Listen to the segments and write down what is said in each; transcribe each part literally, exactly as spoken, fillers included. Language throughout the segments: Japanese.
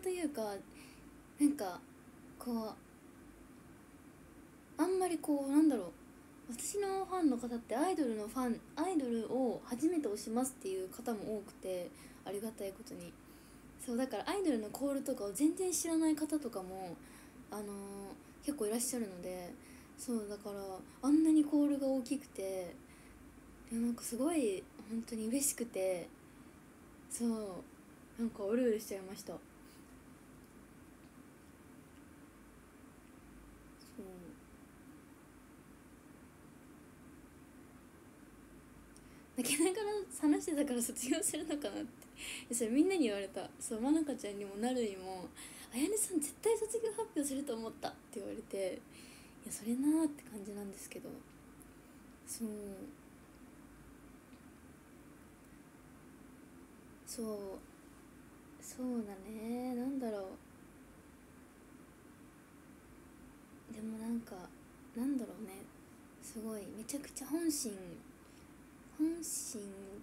というか、なんかこうあんまりこうなんだろう、私のファンの方ってアイドルのファンアイドルを初めて推しますっていう方も多くて、ありがたいことに。そうだからアイドルのコールとかを全然知らない方とかも、あのー結構いらっしゃるので、そうだからあんなにコールが大きくて、でなんかすごい本当に嬉しくて、そうなんかうるうるしちゃいました。そう泣きながら話してたから卒業するのかなって、それみんなに言われた。そう、まなかちゃんにもなるにもあやねさん絶対卒業発表すると思ったって言われて、いやそれなーって感じなんですけど、そうそうそうだね、なんだろう、でもなんかなんだろうね、すごいめちゃくちゃ本心本心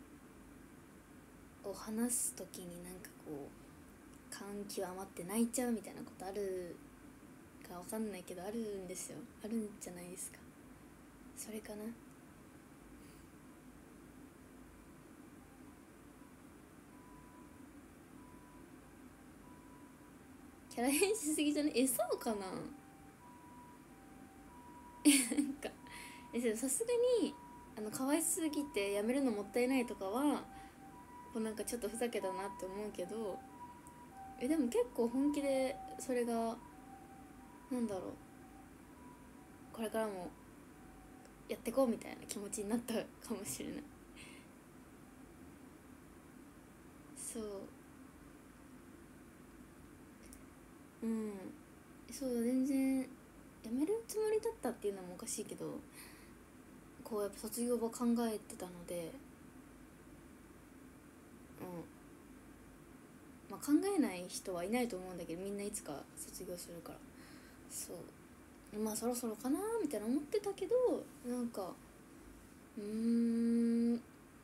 を話す時になんかこう感極まって泣いちゃうみたいなことあるかわかんないけど、あるんですよ、あるんじゃないですか。それかな。キャラ変しすぎじゃねえ、そうかな。なんかえさすがにあの可愛すぎてやめるのもったいないとかはこうなんかちょっとふざけたなって思うけど、えでも結構本気でそれがなんだろう、これからもやってこうみたいな気持ちになったかもしれない。そううんそう全然やめるつもりだったっていうのもおかしいけど、こうやっぱ卒業は考えてたので、うんまあ、考えない人はいないと思うんだけど、みんないつか卒業するから、そうまあそろそろかなみたいな思ってたけど、なんかうーん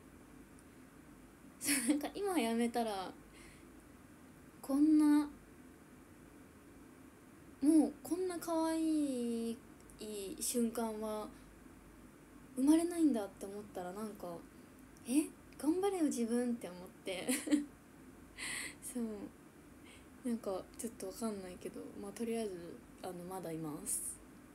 なんか今やめたらこんなもうこんな可愛い瞬間は生まれないんだって思ったら、なんかえ頑張れよ自分って思ってそうなんかちょっとわかんないけど、まあとりあえずあのまだいます。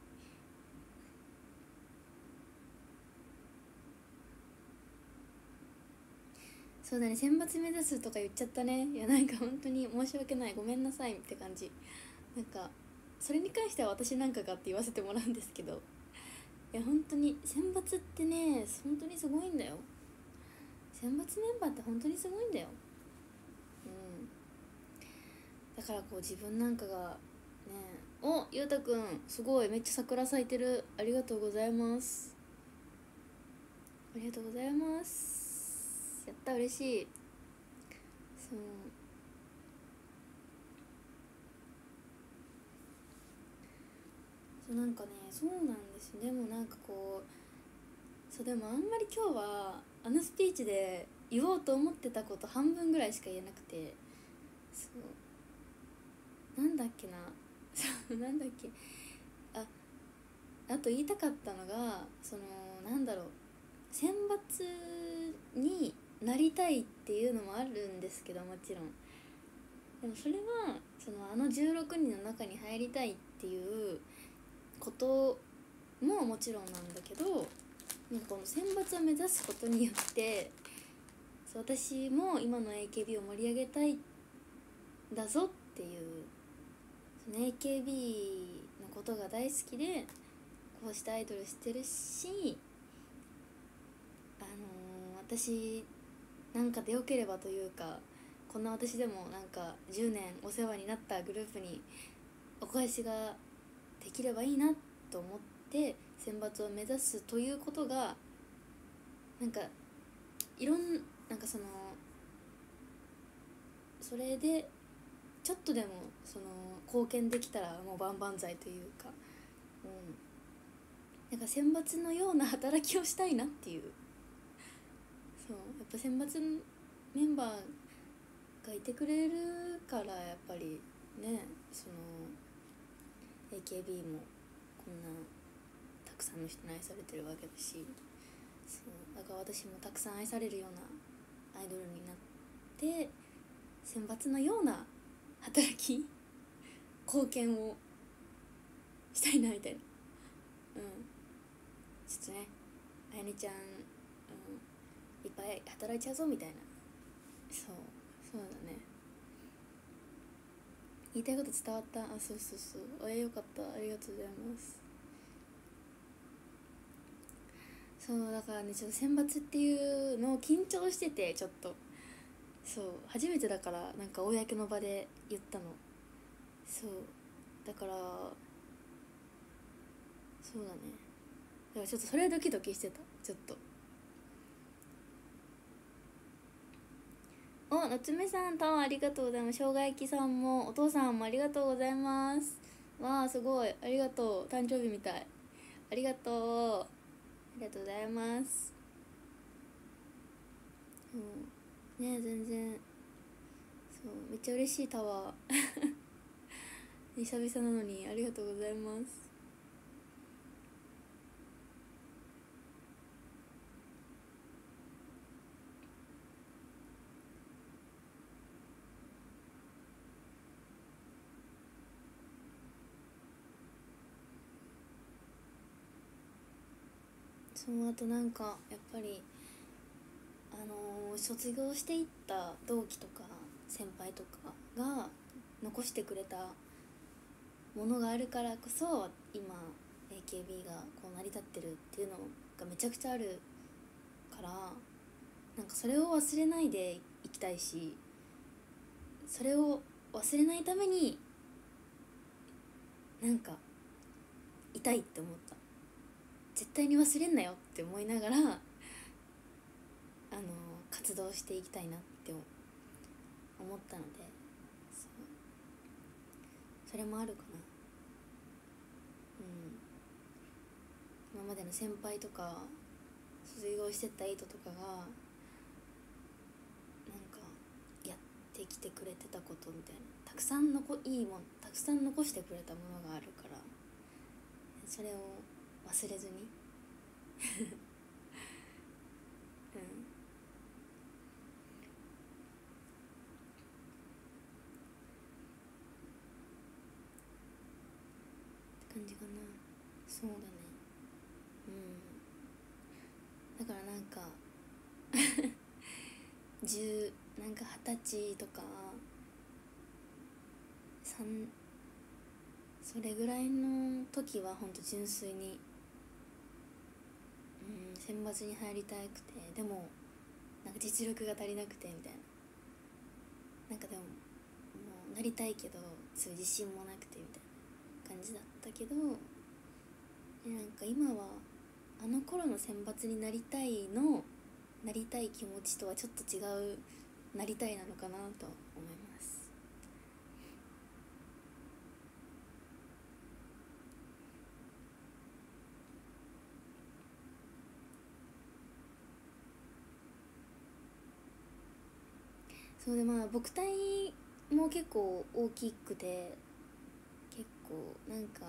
そうだね、選抜目指すとか言っちゃったね。いやなんか本当に申し訳ない、ごめんなさいって感じ。なんかそれに関しては私なんかがって言わせてもらうんですけど、いや本当に選抜ってね本当にすごいんだよ。選抜メンバーって本当にすごいんだよ。うんだからこう自分なんかがね、おゆうたくんすごいめっちゃ桜咲いてる、ありがとうございます、ありがとうございます、やった嬉しい。そうそうなんかね、そうなんですよ。でもなんかこうそうでもあんまり今日はあのスピーチで言おうと思ってたこと半分ぐらいしか言えなくて、そうなんだっけなそうなんだっけ、ああと言いたかったのが、そのなんだろう、選抜になりたいっていうのもあるんですけど、もちろんでもそれはそのあのじゅうろくにんの中に入りたいっていうことももちろんなんだけど、なんかこの選抜を目指すことによってそう私も今の エーケービー を盛り上げたいんだぞっていう、その エーケービー のことが大好きでこうしてアイドルしてるし、あのー私なんかでよければというか、こんな私でもなんかじゅうねんお世話になったグループにお返しができればいいなと思って選抜を目指すということが、なんかいろんなんかそのそれでちょっとでもその貢献できたらもう万々歳というか、うんなんか選抜のような働きをしたいなっていう、そうやっぱ選抜メンバーがいてくれるからやっぱりね、その エーケービー もこんなたくさんの人に愛されてるわけだし、そうだから私もたくさん愛されるようなアイドルになって選抜のような働き貢献をしたいなみたいな、うんちょっとねあやねちゃん、うん、いっぱい働いちゃうぞみたいな、そうそうだね、言いたいこと伝わった。あ、そうそうそう、あ、よかった、ありがとうございます。そうだからね、ちょっと選抜っていうのを緊張してて、ちょっとそう初めてだから、なんか公の場で言ったの。そうだからそうだね、だからちょっとそれはドキドキしてた、ちょっと。お、夏目さん、タワーありがとうございます。生姜焼きさんもお父さんもありがとうございます。わあすごい、ありがとう、誕生日みたい。ありがとう、ありがとうございます。うんね、全然そう、めっちゃ嬉しいタワー久々なのにありがとうございます。その後なんかやっぱりあのー卒業していった同期とか先輩とかが残してくれたものがあるからこそ今 エーケービー がこう成り立ってるっていうのがめちゃくちゃあるから、なんかそれを忘れないでいきたいし、それを忘れないためになんか痛いって思った。絶対に忘れんなよって思いながらあの活動していきたいなって思ったので、そうそれもあるかな。うん今までの先輩とか卒業してったエイトとかがなんかやってきてくれてたことみたいな、たくさんのこいいもんたくさん残してくれたものがあるから、それを忘れずにうんって感じかな。そうだね、うんだからなんか十なんか二十歳とか三それぐらいの時はほんと純粋に、うん、選抜に入りたくて、でもなんか実力が足りなくてみたいな、なんかでももうなりたいけどそういう自信もなくてみたいな感じだったけど、なんか今はあの頃の選抜になりたいのなりたい気持ちとはちょっと違うなりたいなのかなと思います。そうで、まあ僕体も結構大きくて、結構なんか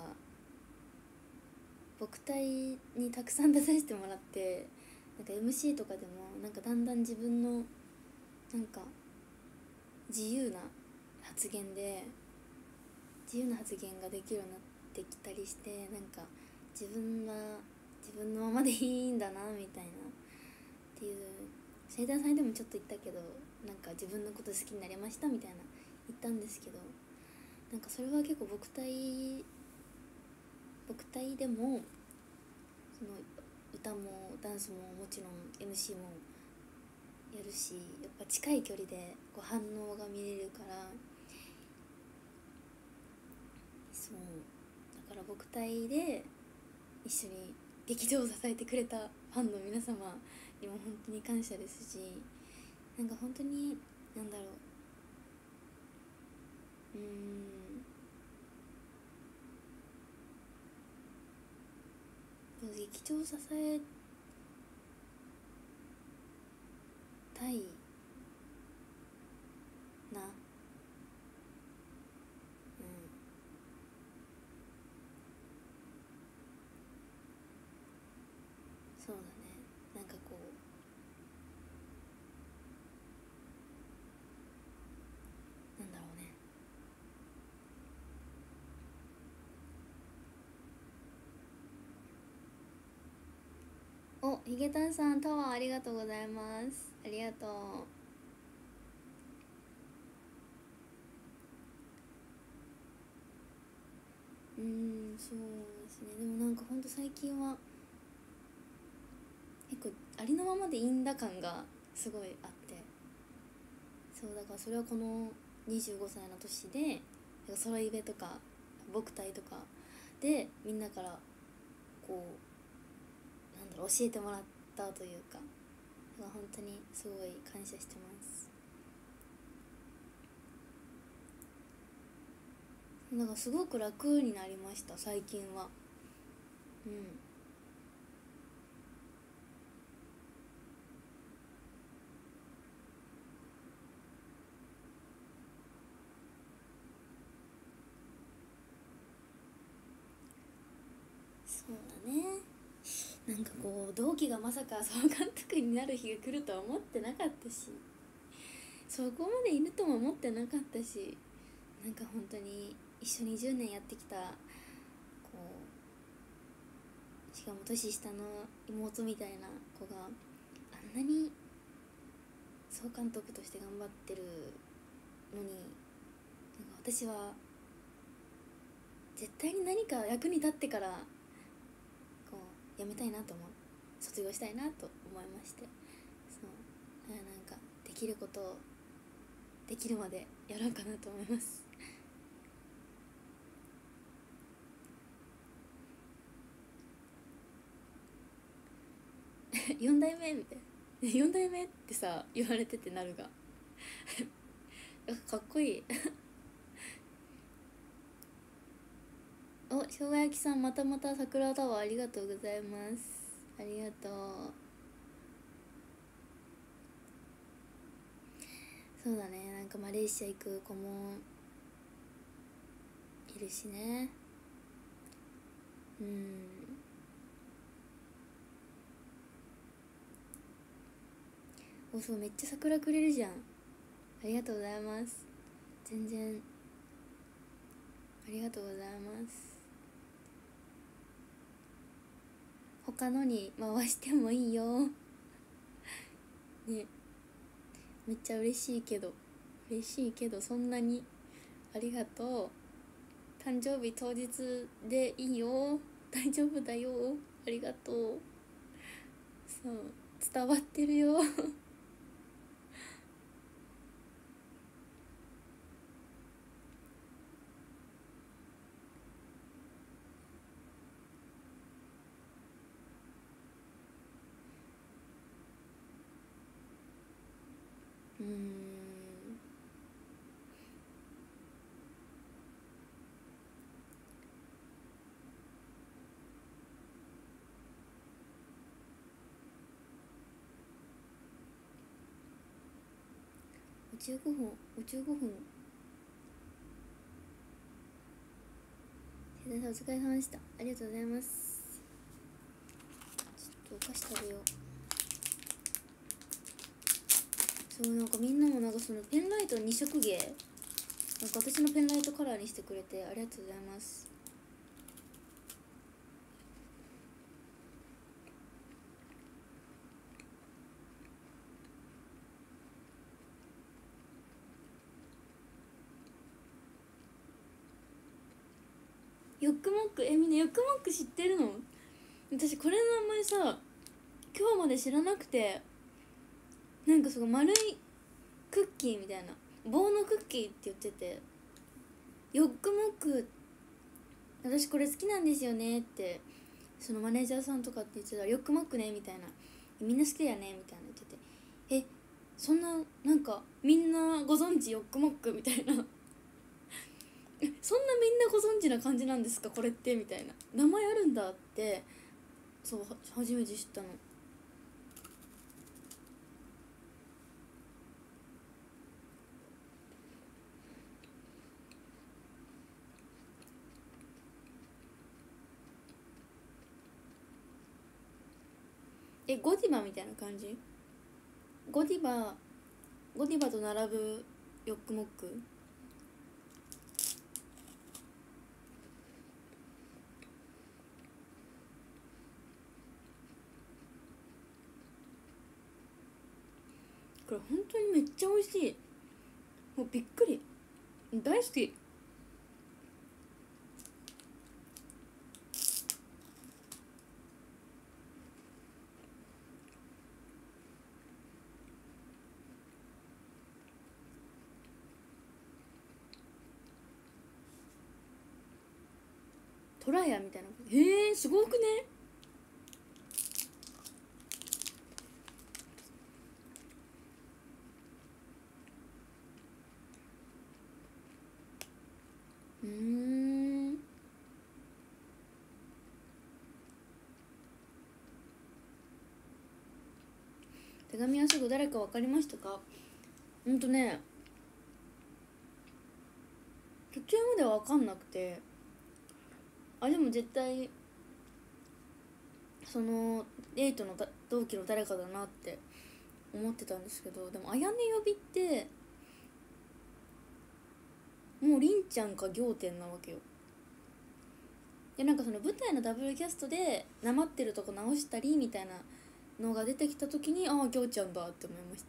僕体にたくさん出させてもらって、なんか エムシー とかでもなんかだんだん自分のなんか自由な発言で自由な発言ができるようになってきたりして、なんか自分は自分のままでいいんだなみたいなっていう、生誕祭でもちょっと言ったけど、なんか自分のこと好きになりましたみたいな言ったんですけど、なんかそれは結構僕体僕体でもその歌もダンスももちろん エムシー もやるし、やっぱ近い距離でこう反応が見れるから、そうだから僕体で一緒に劇場を支えてくれたファンの皆様にも本当に感謝ですし、なんか本当になんだろう、うーん劇場を支えたいそうだね、なんかこうなんだろうね。お、ひげたんさんタワーありがとうございます。ありがとう。うーん、そうですね。でもなんかほんと最近は結構ありのままでいいんだ感がすごいあって、そうだからそれはこのにじゅうごさいの年でソロイベとか僕隊とかでみんなからこうなんだろう教えてもらったというか、本当にすごい感謝してます。なんかすごく楽になりました最近は。うん。そうだね。なんかこう同期がまさか総監督になる日が来るとは思ってなかったし、そこまでいるとも思ってなかったし、なんか本当に一緒にじゅうねんやってきたこうしかも年下の妹みたいな子があんなに総監督として頑張ってるのに、なんか私は絶対に何か役に立ってからこう辞めたいなと思う、卒業したいなと思いまして、そうなんかできることをできるまでやろうかなと思いますよん代目みたいなよん代目ってさ言われててなるがかっこいいお、しょうが焼きさんまたまた桜タワーありがとうございます。ありがとう。そうだね、なんかマレーシア行く子もいるしね。うん、お、そうめっちゃ桜くれるじゃん。ありがとうございます。全然ありがとうございます。他のに回してもいいよね、めっちゃ嬉しいけど嬉しいけどそんなにありがとう。誕生日当日でいいよ、大丈夫だよ、ありがとう。そう伝わってるようーん、じゅうごふんじゅうごふん。お疲れ様でした。ありがとうございます。ちょっとお菓子食べよう。そうなんかみんなもなんかそのペンライトに色芸なんか私のペンライトカラーにしてくれてありがとうございます。ヨックモック、えみんなヨックモック知ってるの？私これの名前さ今日まで知らなくて、なんかその丸いクッキーみたいな棒のクッキーって言ってて、ヨックモック私これ好きなんですよねってそのマネージャーさんとかって言ってたら、ヨックモックねみたいな、みんな好きだよねみたいな言ってて、えそんななんかみんなご存知ヨックモックみたいなえそんなみんなご存知な感じなんですかこれってみたいな、名前あるんだってそう初めて知ったの。 え、ゴディバみたいな感じ？ゴディバゴディバと並ぶヨックモック？これ本当にめっちゃ美味しい。もうびっくり、大好き。トラヤみたいな。へえ、すごくね？うーん。手紙はすぐ誰か分かりましたか？ほんとね、途中までは分かんなくて、あ、でも絶対そのエイトの同期の誰かだなって思ってたんですけど、でもあやね呼びってもうりんちゃんか仰天なわけよ。でなんかその舞台のダブルキャストでなまってるとこ直したりみたいなのが出てきた時に、ああ仰ちゃんだって思いました。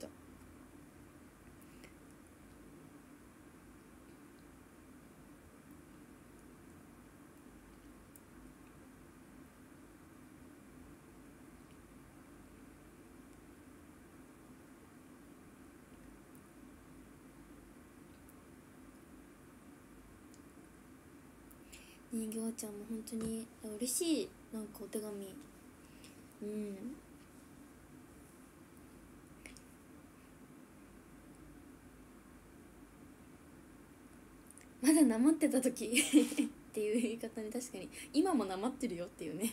ね、ぎょうちゃんも本当に嬉しい。なんかお手紙、うん、まだなまってた時っていう言い方に、確かに今もなまってるよっていうね。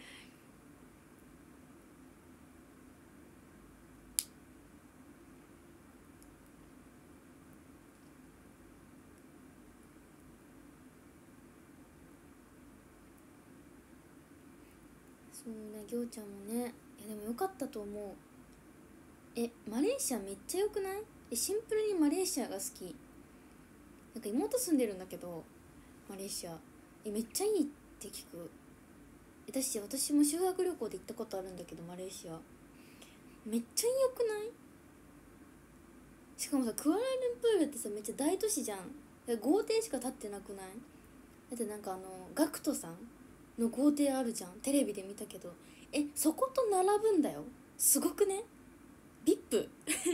そうね、ぎょうちゃんもね。いやでもよかったと思う。え、マレーシアめっちゃ良くない？え、シンプルにマレーシアが好き。なんか妹住んでるんだけど、マレーシア、えめっちゃいいって聞く。私私も修学旅行で行ったことあるんだけど、マレーシアめっちゃ良くない？しかもさ、クアラルンプールってさめっちゃ大都市じゃん。豪邸しか建ってなくない？だってなんかあのガクトさんの豪邸あるじゃん、テレビで見たけど。え、そこと並ぶんだよ。すごくね？ ブイアイピー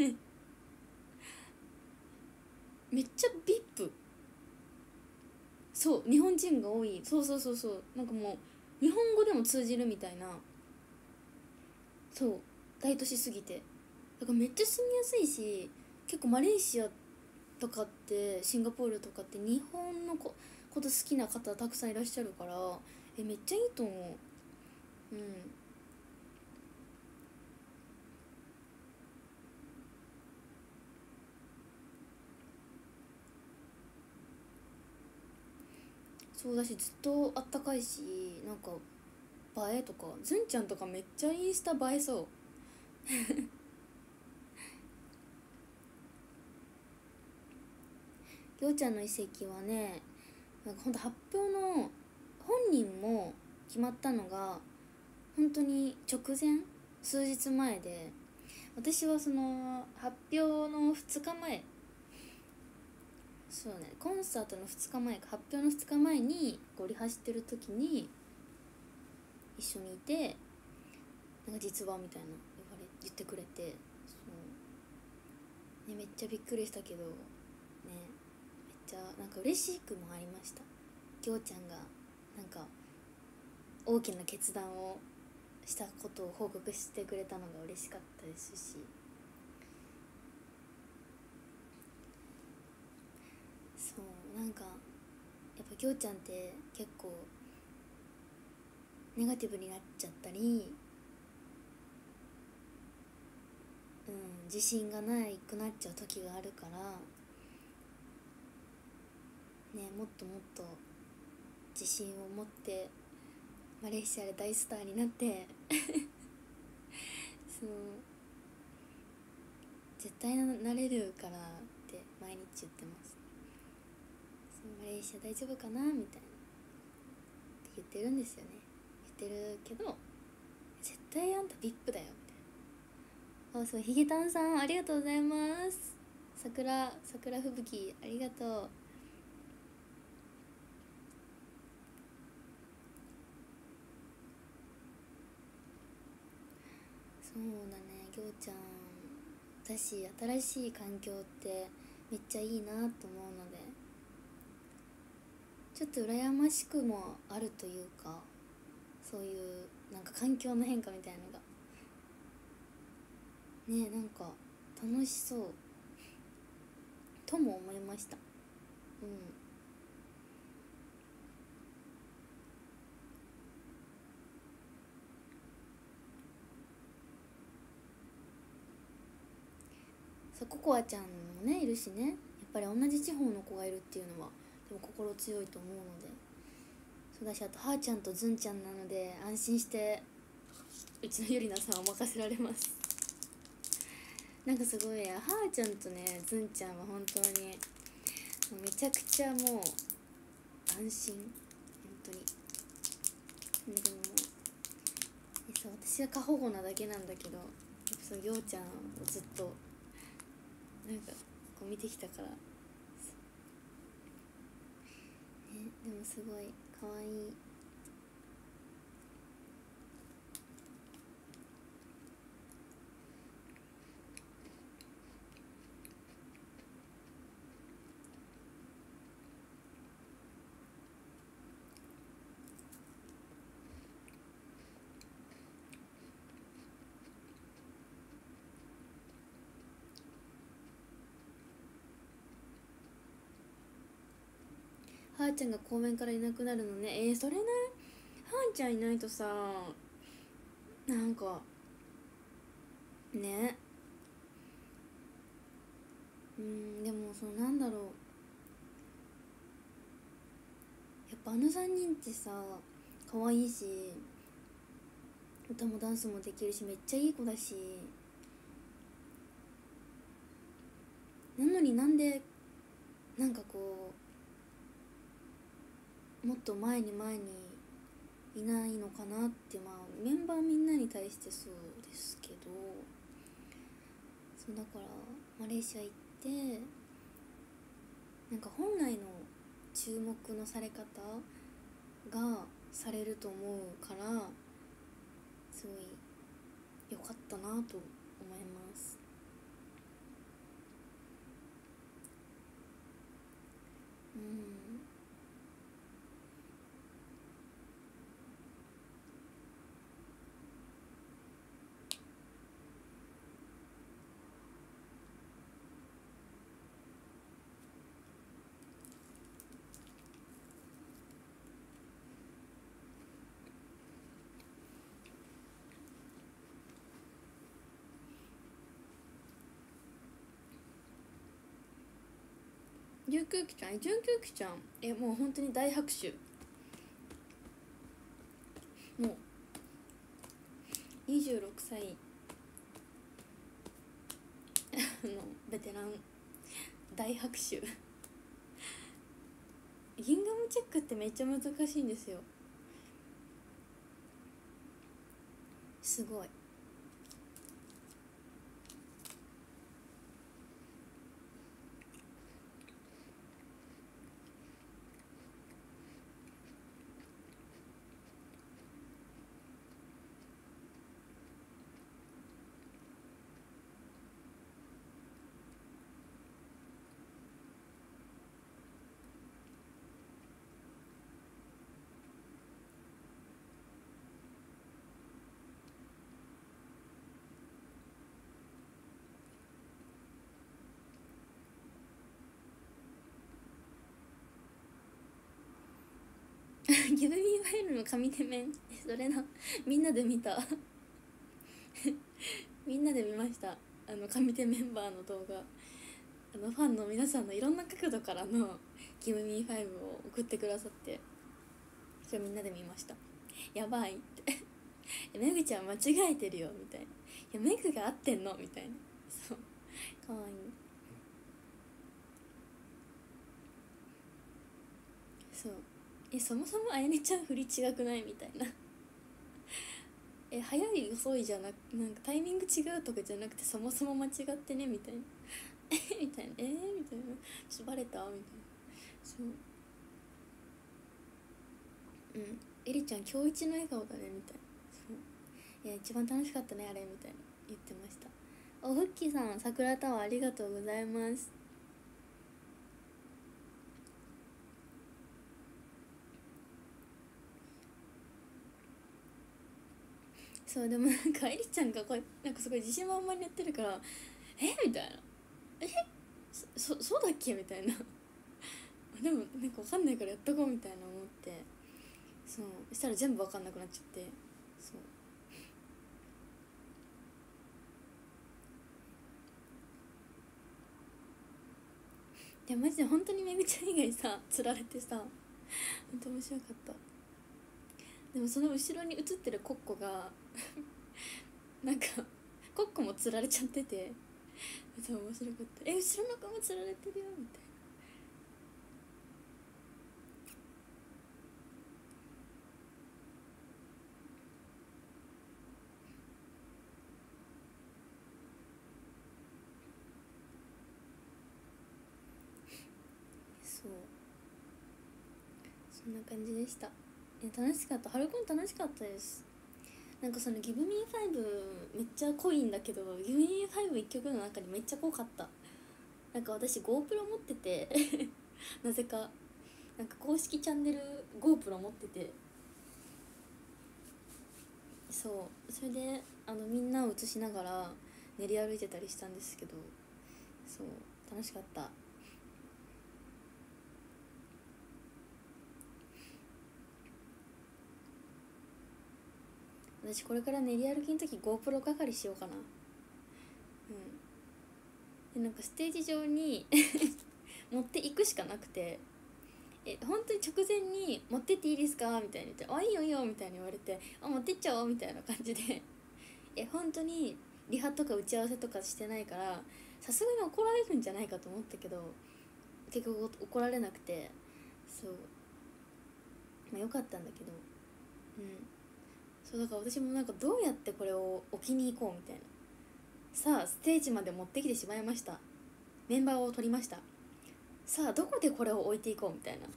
めっちゃ ブイアイピー。 そう、日本人が多い。そうそうそうそう、なんかもう日本語でも通じるみたいな。そう、大都市すぎて。だからめっちゃ住みやすいし、結構マレーシアとかってシンガポールとかって日本のここと好きな方たくさんいらっしゃるから、えめっちゃいいと思う。うん。そうだし、ずっとあったかいし、なんか映えとか、ずんちゃんとかめっちゃインスタ映えそう。きょうちゃんの移籍はね、なんかほんと発表の本人も決まったのが本当に直前、数日前で、私はその発表のふつかまえ、そうね、コンサートのふつかまえか、発表のふつかまえにこうリハしてる時に一緒にいて、なんか実はみたいな言われ言ってくれて、そう、ね、めっちゃびっくりしたけどね、めっちゃなんか嬉しくもありました。きょうちゃんがなんか大きな決断をしたことを報告してくれたのが嬉しかったですし、そうなんかやっぱきょうちゃんって結構ネガティブになっちゃったり、うん、自信がないくなっちゃう時があるからね、もっともっと自信を持ってマレーシアで大スターになってそう絶対なれるからって毎日言ってます。そうマレーシア大丈夫かなみたいなって言ってるんですよね。言ってるけど絶対あんた ブイアイピー だよみたいな。あ、そう、ひげたんさんありがとうございます。桜桜吹雪ありがとう。そうだね、ぎょうちゃん私新しい環境ってめっちゃいいなと思うので、ちょっと羨ましくもあるというか、そういうなんか環境の変化みたいのがね、なんか楽しそうとも思いました。うん。そう、ココアちゃんもねいるしね、やっぱり同じ地方の子がいるっていうのはでも心強いと思うので、そうだし、あとはーちゃんとずんちゃんなので安心してうちのゆりなさんを任せられます。なんかすごいはーちゃんとねずんちゃんは本当にめちゃくちゃもう安心、本当に。でももうそう私は過保護なだけなんだけど、やっぱそのぎょうちゃんをずっとなんかこう見てきたから、ね、でもすごい可愛い。はーちゃんが公園からいなくなるのね。えー、それな、はーちゃんいないとさ、なんかね、うん、でもそのなんだろう、やっぱあのさんにんってさ可愛いし、歌もダンスもできるし、めっちゃいい子だし、なのになんでなんかこうもっと前に前にいないのかなって、まあメンバーみんなに対してそうですけど、そうだからマレーシア行ってなんか本来の注目のされ方がされると思うから、すごい良かったなと思います。うん。純空気ちゃん、純空気ちゃん、えもう本当に大拍手。もうにじゅうろくさいのベテラン大拍手。ギンガムチェックってめっちゃ難しいんですよ。すごい。ギブミーファイルの紙手面、それな、みんなで見た。みんなで見ました。あの上手メンバーの動画、あのファンの皆さんのいろんな角度からの「ギブミーファイブ」を送ってくださって、それみんなで見ました。やばいって。 えめぐちゃん間違えてるよみたいな、いやめぐが合ってんのみたいな、そうかわいい。そうえそもそもあやねちゃん振り違くないみたいなえ早い遅いじゃなくなんかタイミング違うとかじゃなくてそもそも間違ってねみたいなえみたいなえー、みたいなちょっとバレたみたいな。そううんえりちゃん今日一の笑顔だねみたいな。そういや一番楽しかったねあれみたいな言ってました。おふっきさん桜タワーありがとうございます。そうでもなんかえりちゃんがこうなんかすごい自信満々にやってるからえみたいなえそそそうだっけみたいなでもなんか分かんないからやっとこうみたいな思って、そうそしたら全部分かんなくなっちゃって、そうでマジで本当にめぐちゃん以外さつられてさ本当面白かった。でもその後ろに映ってるコッコがなんかコッコもつられちゃってて、そう面白かった。え後ろの子もつられてるよみたいな。そうそんな感じでした。え楽しかった。ハルコン楽しかったです。なんかその「ギブミーファイブ」めっちゃ濃いんだけど「ギブミーファイブ」一曲の中にめっちゃ濃かった。なんか私 GoPro 持っててなぜかなんか公式チャンネル GoPro 持ってて、そうそれであのみんなを映しながら練り歩いてたりしたんですけど、そう楽しかった。私これから練り歩きの時 GoPro 係しようかな。うんでなんかステージ上に持っていくしかなくて、え本当に直前に「持ってっていいですか?」みたいに言って「あいいよいいよ」みたいに言われて「あ持ってっちゃおう」みたいな感じでえ本当にリハとか打ち合わせとかしてないからさすがに怒られるんじゃないかと思ったけど結局怒られなくて、そうまあよかったんだけど、うんそうだから私もなんかどうやってこれを置きに行こうみたいな、さあステージまで持ってきてしまいました、メンバーを取りました、さあどこでこれを置いていこうみたいな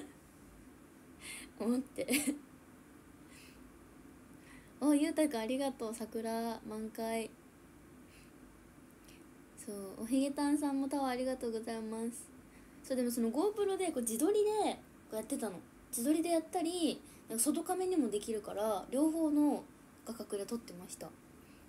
思っておゆうたくんありがとう。桜満開。そうおひげたんさんもタワーありがとうございます。そうでもその GoPro でこう自撮りでこうやってたの。自撮りでやったりなんか外カメにもできるから両方の画角で撮ってました。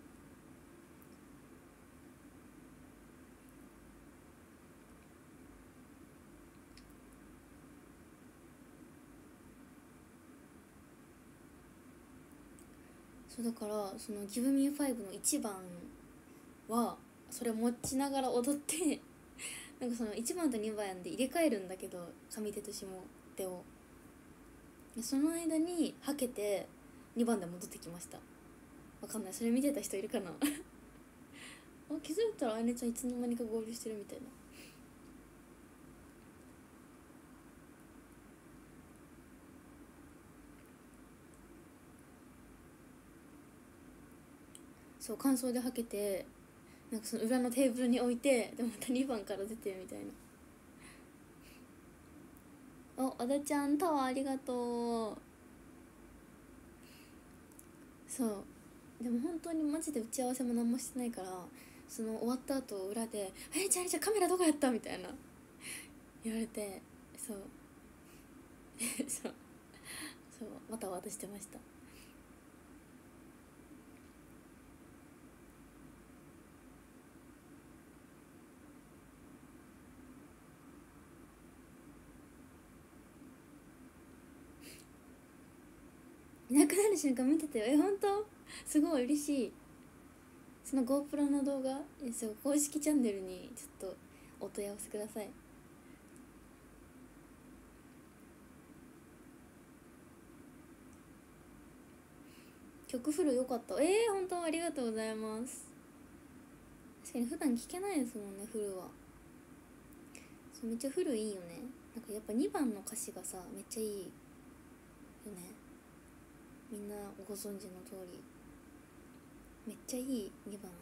そうだからその「ギブミーファイブ」のいちばんはそれ持ちながら踊ってなんかそのいちばんとにばんで入れ替えるんだけど上手と下手をその間にはけてにばんで戻ってきました。わかんないそれ見てた人いるかなあ気づいたらあやねちゃんいつの間にか合流してるみたいな。そう感想ではけてなんかその裏のテーブルに置いてでまたにばんから出てみたいな。お和田ちゃんタワーありがとう。そうでも本当にマジで打ち合わせも何もしてないからその終わった後裏で「えちゃんちゃんカメラどこやった?」みたいな言われてそうそうそうまた渡してました。いなくなる瞬間見てたよ。え本当すごい嬉しい。その GoPro の動画えそう公式チャンネルにちょっとお問い合わせください。 曲フル良かった。えー、本当ありがとうございます。確かに普段聞けないですもんね、フルは。そう、めっちゃフルいいよね。なんかやっぱにばんの歌詞がさめっちゃいいよね。みんなご存知の通りめっちゃいいにばん。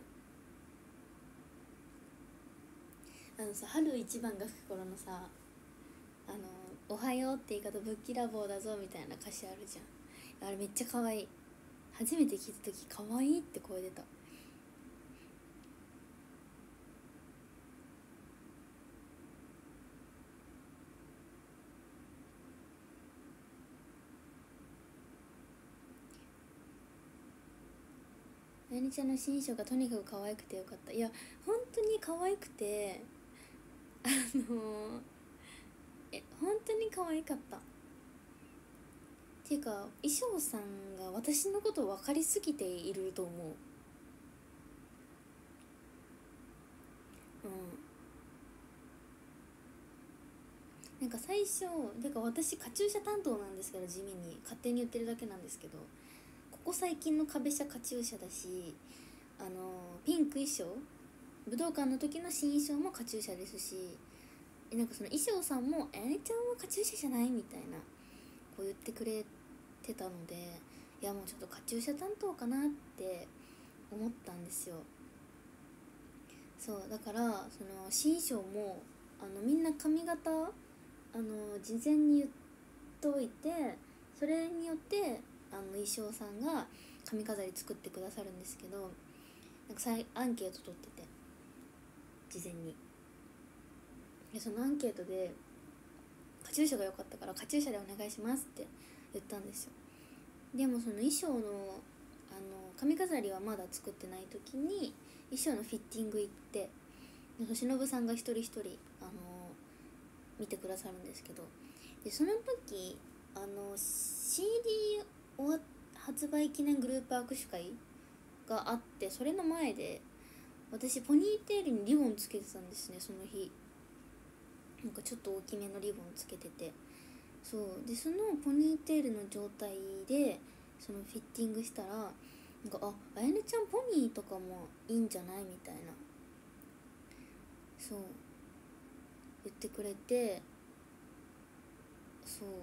あのさ、春一番が吹く頃のさ、あのおはようって言い方ぶっきらぼうだぞみたいな歌詞あるじゃん。あれめっちゃ可愛い。初めて聞いた時可愛いって声出た。あやねちゃんの新衣装がとにかく可愛くてよかった。いや本当に可愛くて、あのえ本当に可愛かった。っていうか衣装さんが私のこと分かりすぎていると思う。うん、なんか最初てか私カチューシャ担当なんですけど、地味に勝手に言ってるだけなんですけど、ここ最近の壁車カチューシャだし、あのピンク衣装、武道館の時の新衣装もカチューシャですし、なんかその衣装さんも「あやねちゃんはカチューシャじゃない?」みたいなこう言ってくれてたので、いやもうちょっとカチューシャ担当かなって思ったんですよ。そうだからその新衣装もあのみんな髪型あの事前に言っといて、それによってあの衣装さんが髪飾り作ってくださるんですけど、なんかさいアンケート取ってて事前に、でそのアンケートでカチューシャが良かったからカチューシャでお願いしますって言ったんですよ。でもその衣装のあの髪飾りはまだ作ってない時に衣装のフィッティング行って、しのぶさんが一人一人あの見てくださるんですけど、でその時あの シーディー 発売記念グループ握手会があって、それの前で私ポニーテールにリボンつけてたんですね、その日。なんかちょっと大きめのリボンつけてて、そうでそのポニーテールの状態でそのフィッティングしたら、なんかああやねちゃんポニーとかもいいんじゃないみたいな、そう言ってくれて、そう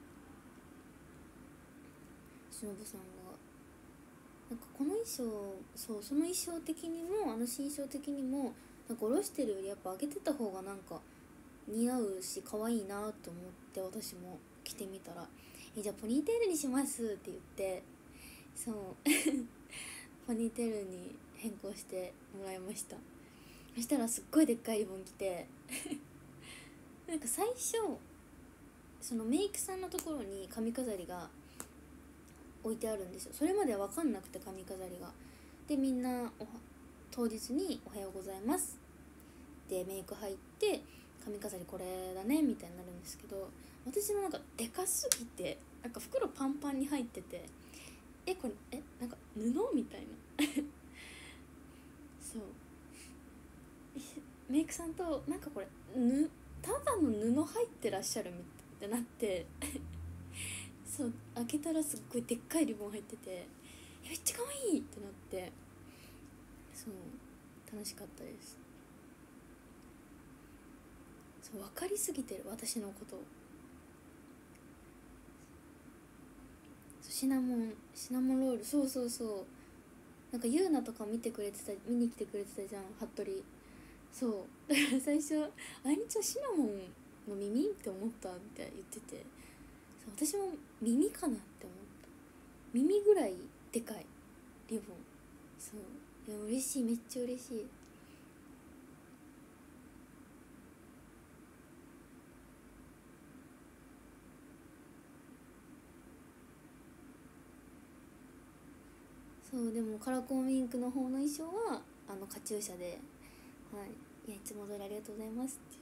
しのぶさんがなんかこの衣装、そうその衣装的にもあの新衣装的にもなんか下ろしてるよりやっぱ上げてた方がなんか似合うし可愛いなと思って、私も着てみたら「えじゃあポニーテールにします」って言って、そうポニーテールに変更してもらいました。そしたらすっごいでっかいリボン着てなんか最初そのメイクさんのところに髪飾りが置いてあるんですよ。それまでは分かんなくて髪飾りが。でみんなお当日に「おはようございます」でメイク入って髪飾りこれだねみたいになるんですけど、私のなんかでかすぎてなんか袋パンパンに入ってて、えこれえなんか布みたいなそうメイクさんとなんかこれぬただの布入ってらっしゃるみたいになってそう開けたらすっごいでっかいリボン入っててめっちゃ可愛いってなって、そう楽しかったです。そう分かりすぎてる私のこと。シナモンシナモンロール、そうそうそう、なんかユーナとか見てくれてた見に来てくれてたじゃん、服部。そうだから最初「あいにちはシナモンの耳?」って思ったって言ってて、そう私も耳かなって思った。耳ぐらいでかいリボン。そういや嬉しい、めっちゃ嬉しい。そうでもカラコンウィンクの方の衣装はあのカチューシャで、はい、いやいつも通りありがとうございますっていう、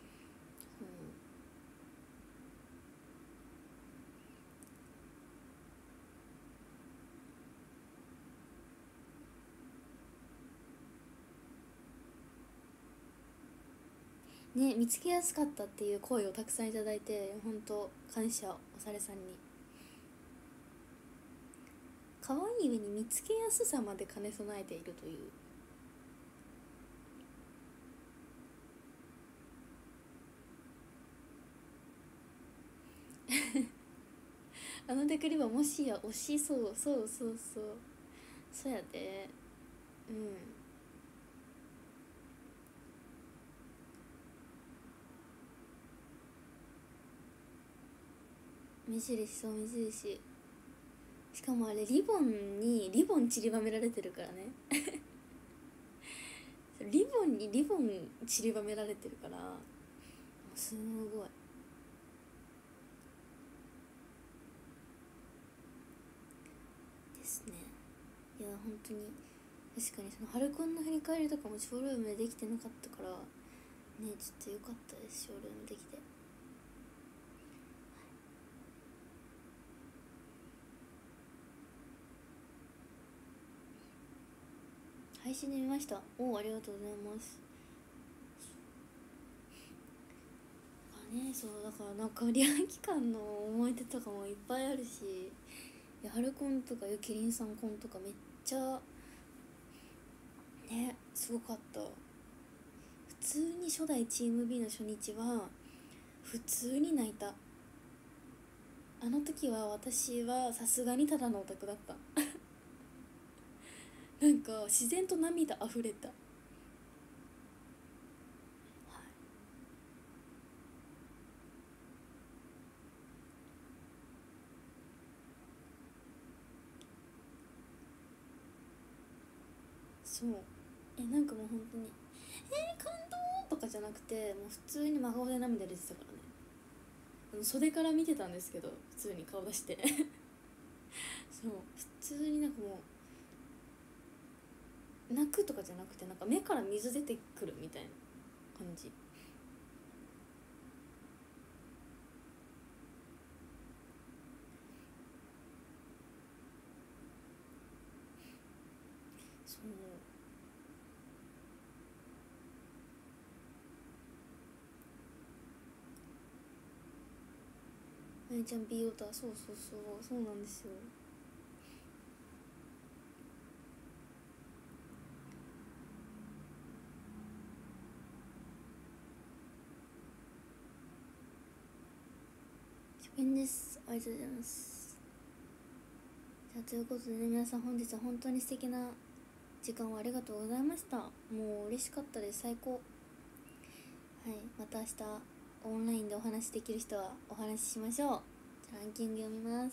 うん、ね見つけやすかったっていう声をたくさんいただいて本当感謝、おされさんに可愛い上に見つけやすさまで兼ね備えているという。あのデクリバもしや推しそう、そうそうそう、そうやで。うん、目印、そう目印。しかもあれリボンにリボン散りばめられてるからね。リボンにリボン散りばめられてるから、すごいですね。いや本当に確かにそのハルコンの振り返りとかもショールームでできてなかったからね、ちょっと良かったです、ショールームできて。配信で見ました。おお、ありがとうございます。あね、そうだからなんかリア期間の思い出とかもいっぱいあるし、ハルコンとかゆきりんさんコンとかめっちゃねすごかった。普通に初代チーム B の初日は普通に泣いた。あの時は私はさすがにただのオタクだったなんか自然と涙あふれた。そう、えなんかもう本当に「えー、感動!」とかじゃなくて、もう普通に真顔で涙出てたからね。あの袖から見てたんですけど、普通に顔出してそう普通になんかもう泣くとかじゃなくて、なんか目から水出てくるみたいな感じ。そう、あやちゃん B オタ、そうそうそうそうなんですよ。初見です、ありがとうございます。じゃあということでね、皆さん本日は本当に素敵な時間をありがとうございました。もう嬉しかったです、最高。はい、また明日オンラインでお話しできる人はお話ししましょう。じゃあランキング読みます。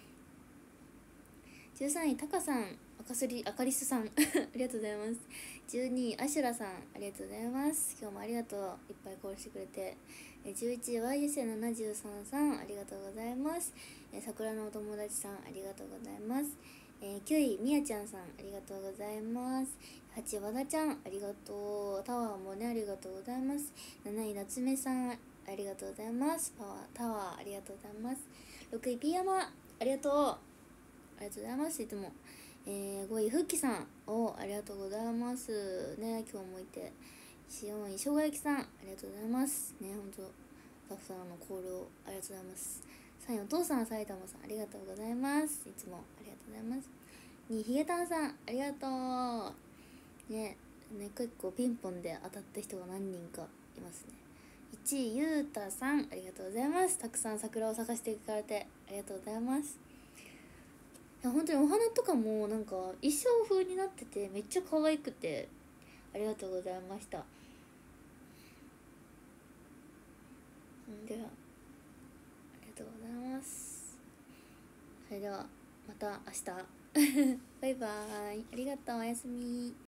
じゅうさんいタカさん、赤すりあかりすさんありがとうございます。じゅうにいアシュラさん、ありがとうございます。今日もありがとう、いっぱいコールしてくれて。じゅういちい ワイエスエーななじゅうさん さん、ありがとうございます。桜のお友達さん、ありがとうございます。きゅういみやちゃんさん、ありがとうございます。はちい和田ちゃん、ありがとう。タワーもね、ありがとうございます。なない夏目さん、ありがとうございます。パワータワー、ありがとうございます。ろくいピーヤマ、ありがとう、ありがとうございます。いつも。えー、ごいふっきさん、おありがとうございますね、今日もいて。よんいしょうがやきさん、ありがとうございますね、ほんとスタッフさんのコールをありがとうございます。さんいお父さん埼玉さん、ありがとうございます、いつもありがとうございます。にいひげたんさん、ありがとうね。ね、結構ピンポンで当たった人が何人かいますね。いちいゆうたさん、ありがとうございます。たくさん桜を咲かせていかれてありがとうございます。いや本当にお花とかもなんか衣装風になっててめっちゃ可愛くてありがとうございました。ではありがとうございます。それではまた明日バイバーイ、ありがとう、おやすみ。